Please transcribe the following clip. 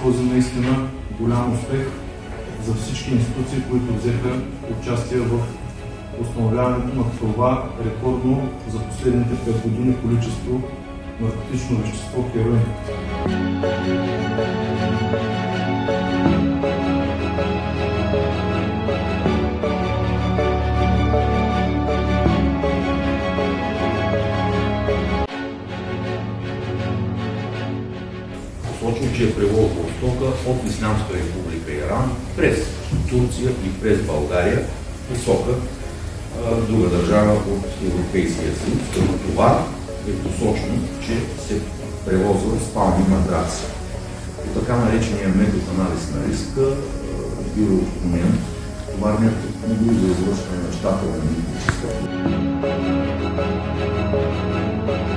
този наистина голям успех за всички институции, които взеха участие в установяването на това рекордно за последните 5 години количество наркотично вещество хероин. Посочва, че е превозвал стока от Ислямска република Иран през Турция и през България посока друга държава от Европейския съюз. Като това е посочено, че се превозва спални матраци. По така наречения метод анализ на риска, бюроотклонен, товарният автомобил за извършване на щателна митническа.